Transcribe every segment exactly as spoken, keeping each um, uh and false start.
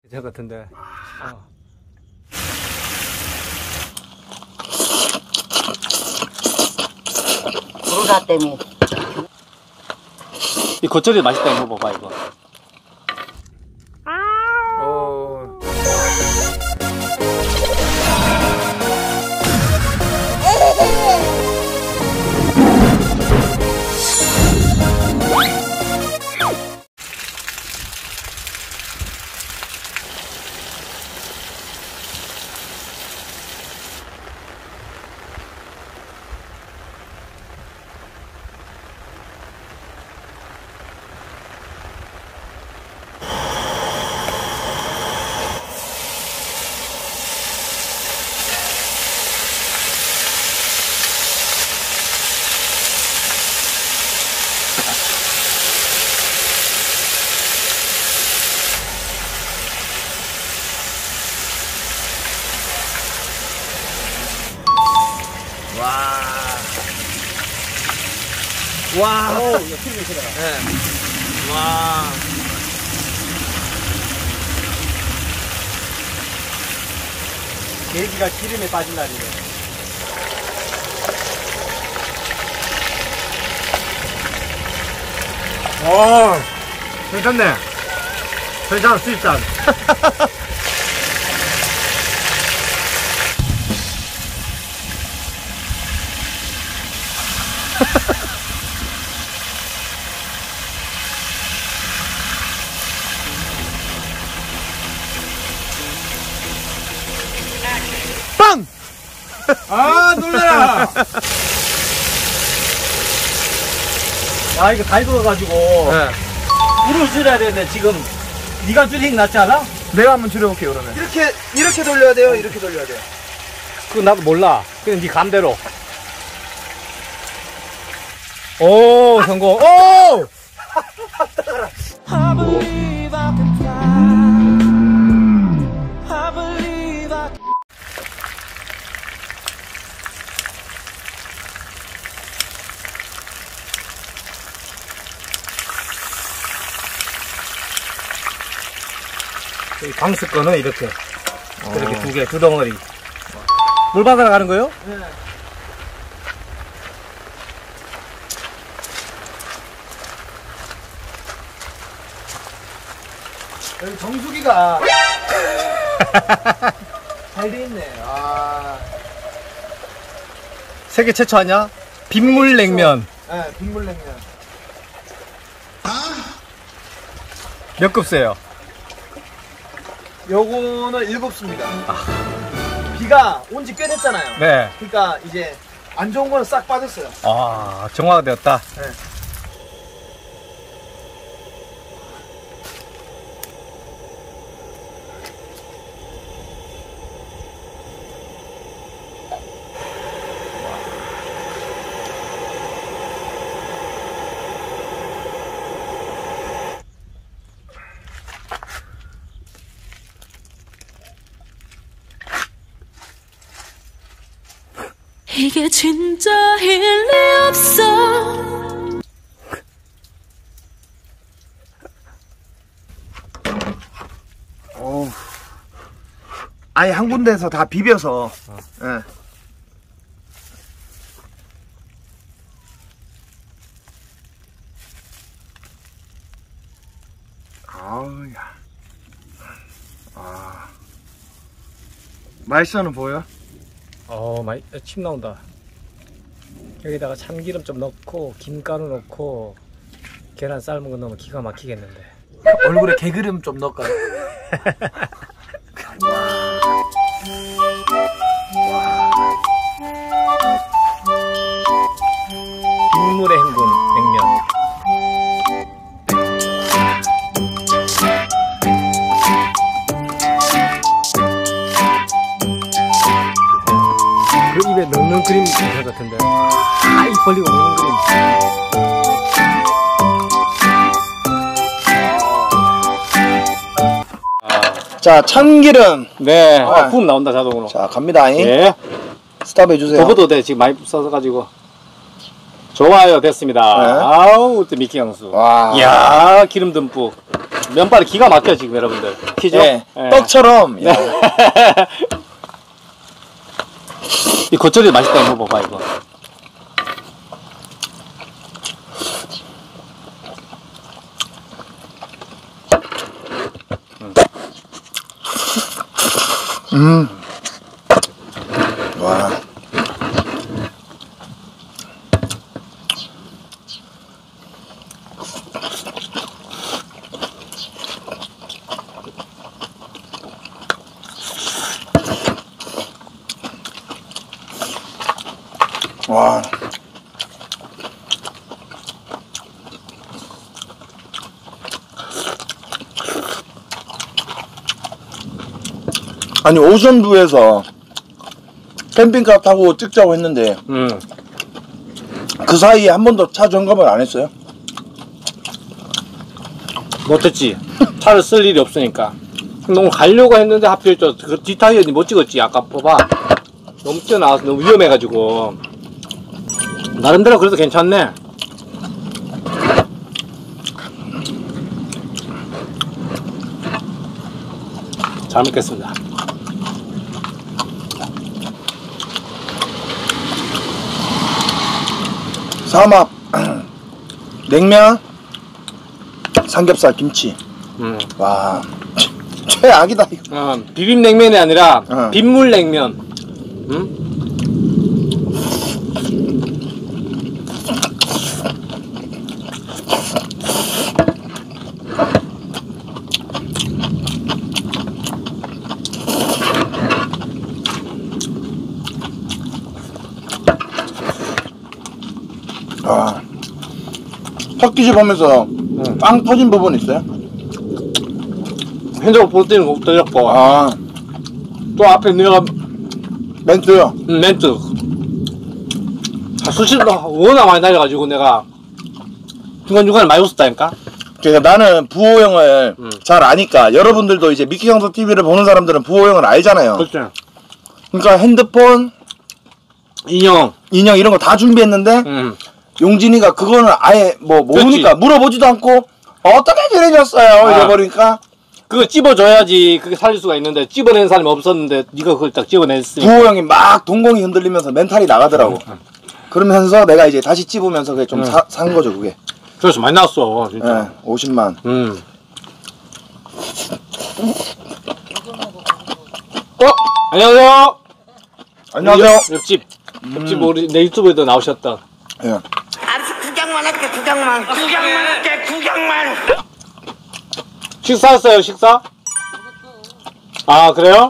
저 같은데. 어. 물가 때문에. 이 겉절이 맛있다. 이거 먹어봐 이거. 어. 와. 와. 오, 이거 필요 있어라. 네. 와. 계기가 기름에 빠진 날이네. 어, 괜찮네. 괜찮아, 수입산. 빵! 아, 놀래라! 아, 이거 다 익어가지고. 네. 불을 줄여야 되는데, 지금, 네가 줄이긴 낫지 않아? 내가 한번 줄여볼게요, 그러면. 이렇게 이렇게 돌려야 돼요. 이렇게 돌려야 돼요. 그거 나도 몰라. 그냥 네 감대로. 오, 성공. 오! 이 방수 거는 이렇게. 이렇게 두 개, 두 덩어리. 물 받으러 가는 거요? 네. 여기 정수기가 잘 돼 있네. 아, 세계 최초 아니야? 빗물 냉면. 네, 빗물냉면. 몇 급세요? 요거는 일곱 수입니다. 비가 온 지 꽤 됐잖아요. 네. 그러니까 이제 안 좋은 거는 싹 빠졌어요. 아, 정화가 되었다. 네. 이게 진짜 일리 없어. 어우, 아예 한 군데에서 다 비벼서. 어. 예. 아우야. 아. 맛있어는 보여? 어, 많이, 침 나온다. 여기다가 참기름 좀 넣고, 김가루 넣고, 계란 삶은 거 넣으면 기가 막히겠는데. 얼굴에 개기름 좀 넣을까요? 빗물의 행군 냉면. 그 입에 넣는 그림 괜찮을 것 같은데. 아, 입 벌리고 먹는 그림. 자, 참기름. 네. 아. 아, 품 나온다, 자동으로. 자, 갑니다. 예. 스탑 해주세요. 버버도 돼. 지금 많이 써서가지고. 좋아요. 됐습니다. 네. 아우, 또 미키 강수. 와. 이야, 기름 듬뿍. 면발이 기가 막혀 지금 여러분들. 키죠? 네. 예. 떡처럼. 야. 이 겉절이 맛있다. 한번 먹어봐 이거. 음. 와. 와. 아니 오션뷰에서 캠핑카 타고 찍자고 했는데 음. 그 사이에 한 번도 차 점검을 안 했어요? 못했지. 차를 쓸 일이 없으니까. 너무 가려고 했는데 하필 저그 뒷타이어 못 찍었지. 아까 봐봐. 너무 튀어나와서 너무 위험해가지고. 나름대로 그래도 괜찮네. 잘 먹겠습니다. 삼합 냉면 삼겹살 김치. 음. 와 최악이다 이거. 어, 비빔냉면이 아니라 어. 빗물냉면. 음? 와 헛기지 보면서 응. 빵 터진 부분 있어요? 핸드폰 볼 때는 못 들렸고. 아 또 앞에 내가 멘트요. 음, 멘트. 아, 수시로 워낙 많이 날려가지고 내가 중간중간에 많이 웃었다니까? 그러니까 나는 부호 형을 음. 잘 아니까 여러분들도 이제 미키 형서 티비를 보는 사람들은 부호 형을 알잖아요. 그렇지. 그러니까 핸드폰, 인형. 인형 이런 거 다 준비했는데 음. 용진이가 그거는 아예 뭐 모르니까 물어보지도 않고 어떻게 지내셨어요? 아. 이래버리니까 그거 찝어줘야지 그게 살릴 수가 있는데 찝어낸 사람이 없었는데 네가 그걸 딱 찝어냈으니까. 부호 형이 막 동공이 흔들리면서 멘탈이 나가더라고. 그러면서 내가 이제 다시 찝으면서 그게 좀 응. 산 거죠 그게. 그래서 많이 나왔어 진짜. 예, 오십만. 음. 어? 안녕하세요. 안녕하세요. 옆, 옆집. 옆집 우리 내 유튜브에도 나오셨던. 예. 알았어, 구경만 할게, 구경만. 구경만 할게, 구경만. 식사했어요 식사? 아 그래요?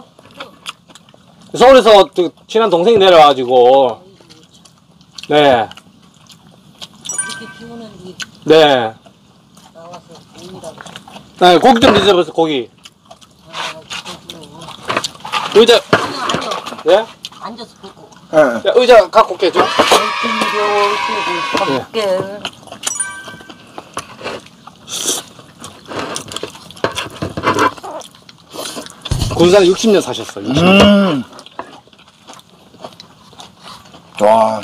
서울에서 그 친한 동생이 내려와가지고. 네. 네. 네, 고기 좀 드셔보세요, 고기. 의자, 예? 앉아서 보고. 예. 야, 의자 갖고 올게, 좀. 가볼게. 군산에 육십 년 사셨어, 육십 년. 음. 와.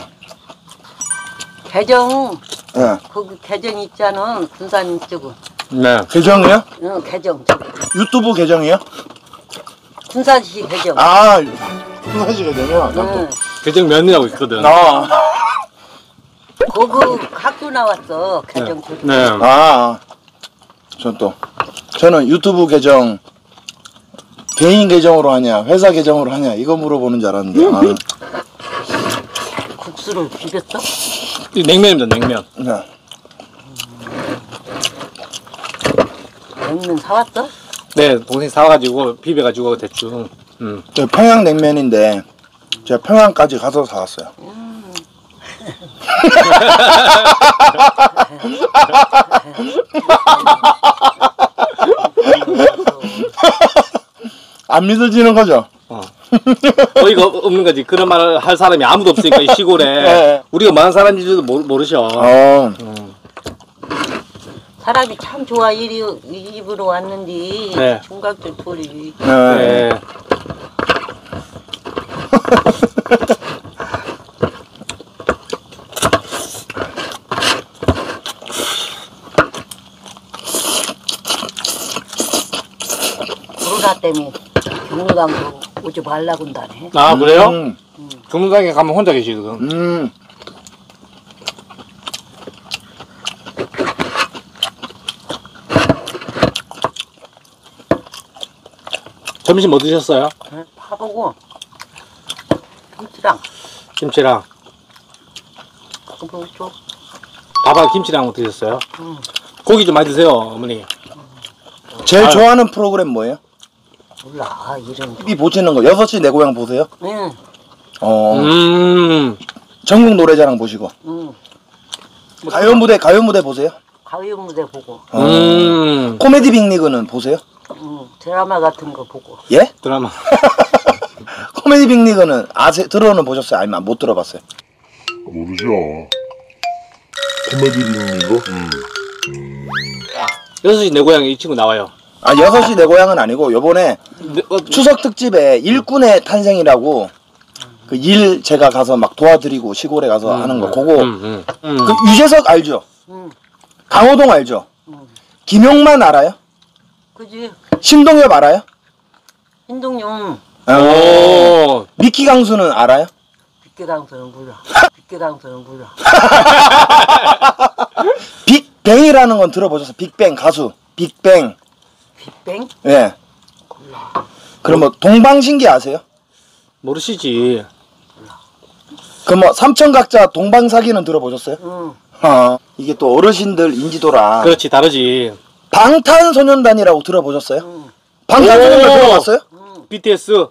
개정, 예. 거기 개정 있잖아. 군산 쪽은. 네. 계정이요? 응, 개정. 저기. 유튜브 계정이요? 군산시 개정. 아, 훈사시 계정이요? 응. 개정면이라고 있거든. 아. 거기 갖고 나왔어. 개정. 저기. 네. 아. 전 또. 저는 유튜브 계정 개인 계정으로 하냐, 회사 계정으로 하냐, 이거 물어보는 줄 알았는데. 아. 국수를 비볐어? 이 냉면입니다, 냉면. 네. 냉면 사왔어? 네, 동생이 사와가지고, 비벼가지고, 대충. 음. 저 평양냉면인데, 제가 평양까지 가서 사왔어요. 안 믿어지는 거죠? 어. 어이가 없는 거지. 그런 말을 할 사람이 아무도 없으니까, 이 시골에. 네. 우리가 많은 사람인지도 모르, 모르셔. 어. 음. 사람이 참 좋아. 이리, 이 집으로 왔는데. 네. 중각들 돌이. 네. 네. 때문에 경로당도 오지 말라고 한다네. 아 그래요? 음. 경로당에 가면 혼자 계시거든. 음. 점심 뭐 드셨어요? 응? 파보고 김치랑 김치랑. 그거 줘. 밥하고 김치랑 드셨어요? 응. 고기 좀 많이 드세요, 어머니. 제일 아유. 좋아하는 프로그램 뭐예요? 몰라 이런 거. 티비 보시는 거 여섯 시 내 고향 보세요? 응. 어. 음. 전국 노래자랑 보시고. 응. 가요 무대 가요 무대 보세요? 가요 무대 보고. 어. 음. 코미디 빅리그는 보세요? 응. 드라마 같은 거 보고. 예? 드라마. 코미디 빅리그는 아세 들어는 보셨어요? 아니면 못 들어봤어요? 모르죠. 코미디 빅리그? 여섯 시 내 고향에 이 친구 나와요. 아 여섯 시 내 고향은 아니고 요번에 네, 어, 추석 특집에 일꾼의 탄생이라고 그 일 제가 가서 막 도와드리고 시골에 가서 하는 거 그거 음, 음, 음. 그 유재석 알죠? 응. 강호동 알죠? 응. 김용만 알아요? 그지? 신동엽 알아요? 신동용 오. 미키 강수는 알아요? 빅계강서는 몰라. 빅계강서는 몰라. 빅뱅이라는 건 들어보셨어요? 빅뱅 가수 빅뱅. 빅뱅? 예. 그럼 뭐 동방신기 아세요? 모르시지. 그럼 뭐 삼천각자 동방사기는 들어보셨어요? 응. 어, 이게 또 어르신들 인지도라. 그렇지, 다르지. 방탄소년단이라고 들어보셨어요? 응. 방탄소년단 오! 들어봤어요? 응. 비티에스.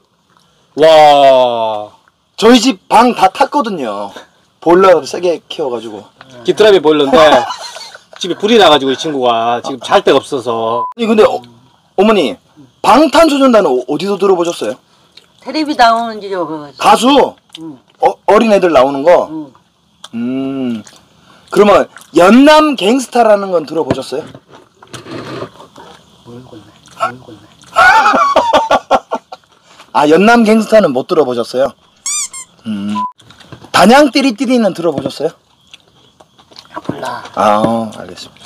와. 저희 집 방 다 탔거든요. 보일러 세게 키워가지고. 깃드라미 보일러인데 집에 불이 나가지고 이 친구가 지금 잘 데가 없어서. 아니 근데 어, 어머니 방탄소년단은 어- 어디서 들어보셨어요? 텔레비 나오는지 저 가수 응. 어, 어린애들 나오는 거. 응. 음. 그러면 연남 갱스타라는 건 들어보셨어요? 모르겠네. 모르겠네. 아 연남 갱스타는 못 들어보셨어요? 음. 단양 띠리띠리는 들어보셨어요? 몰라. 아 알겠습니다.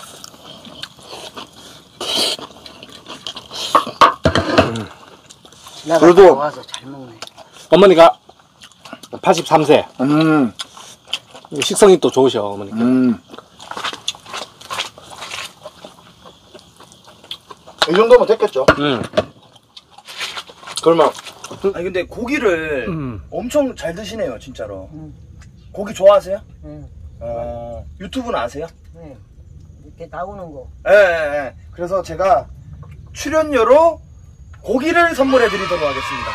지나가다 그래도- 와서 잘 먹네. 어머니가 팔십삼 세. 음. 식성이 또 좋으셔, 어머니가. 음. 이 정도면 됐겠죠? 음. 그러면 아니 근데 고기를 음. 엄청 잘 드시네요 진짜로. 음. 고기 좋아하세요? 응. 어, 유튜브는 아세요? 네. 이렇게 나오는 거. 예, 예, 예. 그래서 제가 출연료로 고기를 선물해 드리도록 하겠습니다.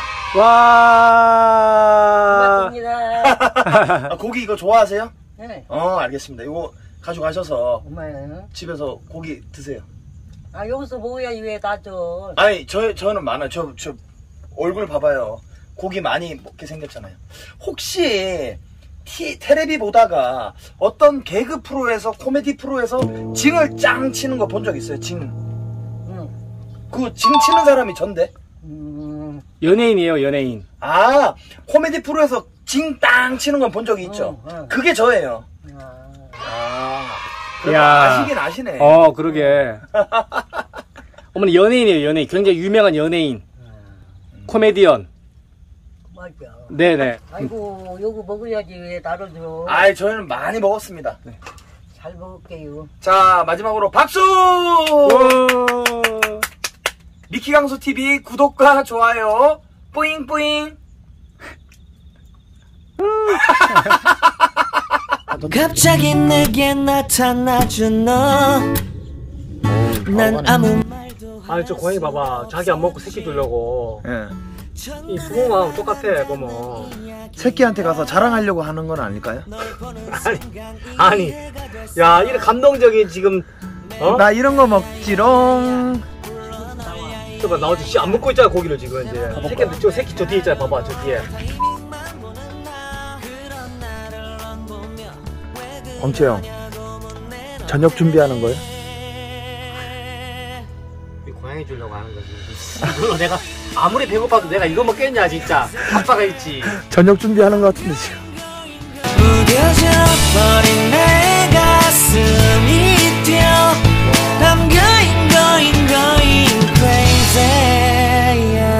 와. 고맙습니다. 아, 고기 이거 좋아하세요? 네. 어, 알겠습니다. 이거 가져가셔서 엄마는 집에서 고기 드세요. 아 여기서 먹어야지 왜 나죠? 아니, 저, 저는 많아요. 저, 저, 얼굴 봐봐요. 고기 많이 먹게 생겼잖아요. 혹시, 티, 테레비 보다가 어떤 개그 프로에서, 코미디 프로에서 징을 짱 치는 거 본 적 있어요? 징. 응. 그 징 치는 사람이 전데? 음. 연예인이에요, 연예인. 아, 코미디 프로에서 징 땅 치는 건 본 적이 있죠? 응, 응. 그게 저예요. 아. 아, 그래도 야. 아시긴 아시네. 어, 그러게. 어머니 연예인이에요, 연예인. 굉장히 유명한 연예인. 코미디언. 맞아. 네네. 아이고 요거 먹어야지 왜 나를 줘? 아이, 저희는 많이 먹었습니다. 잘 먹을게요. 자, 마지막으로 박수! 오. 미키강수티비 구독과 좋아요, 뿌잉뿌잉! 갑자기 내게 나타나준 너. 난 아무 말도 아니, 저 고양이 봐봐. 자기 안 먹고 새끼 주려고. 예. 이 수공하고 똑같아, 보면. 새끼한테 가서 자랑하려고 하는 건 아닐까요? 아니, 야, 이런 감동적인 지금, 어? 나 이런 거 먹지롱. 봐봐, 나 어제 안 먹고 있잖아, 고기를 지금, 이제. 새끼한테, 저 새끼 저 뒤에 있잖아, 봐봐, 저 뒤에. 범채 형, 저녁 준비하는 거예요? 이 고양이 주려고 하는 거지. 물론 내가, 아무리 배고파도 내가 이거 먹겠냐, 진짜. 아빠가 있지. 저녁 준비하는 것 같은데 지금. 무뎌져 버린 내 가슴이 뛰어 I'm going going going crazy yeah.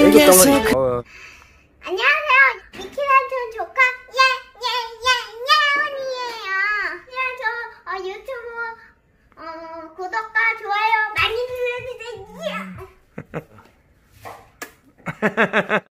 이거 덩어리. 어. 안녕하세요. 미키란촌 조카 예예예예언니예요. 그냥 저 어, 유튜브 어, 구독과 좋아요 많이 눌러주세요.